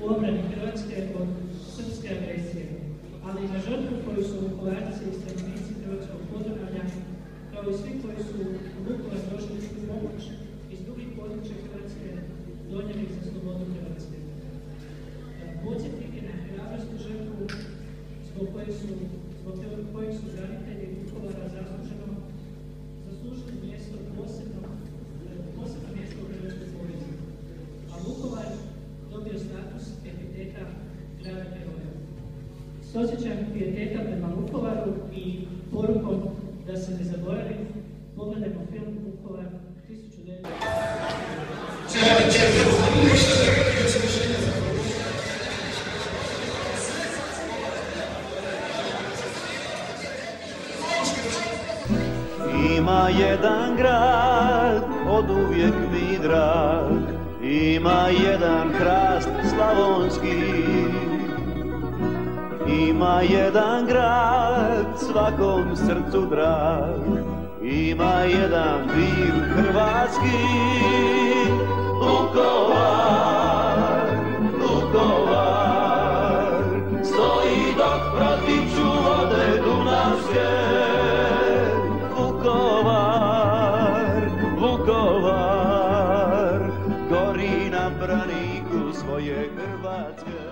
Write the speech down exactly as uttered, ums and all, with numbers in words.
u obrani Hrvatske od srpske agresije, ali i na žrtvu koju su Vukovarci i stanovnici Hrvatskog Podunavlja, kao i svi koji su u Vukovar došli u pomoć iz drugih područja Hrvatske, donijeli za slobodu Hrvatske. Podsjetnik je na hrabrost žrtvu zbog kojeg su, zbog kojeg su branitelji Vukovara zasluženo zaslužili mjesto posebno, posebno mjesto u hrvatskoj povijesti, a Vukovar dobio status epiteta grada heroja. S osjećajem pijeteta prema Vukovaru i porukom da se ne zaboravi, pogledajmo film Vukovar tisuću devetsto. Ima jedan grad, od uvijek mi drag, ima jedan hrast slavonski. Ima jedan grad, svakom srcu drag, ima jedan div hrvatski. Vukovar, Vukovar, stoji dok protiču vode dunavske. Vukovar, Vukovar, gori na braniku svoje Hrvatske.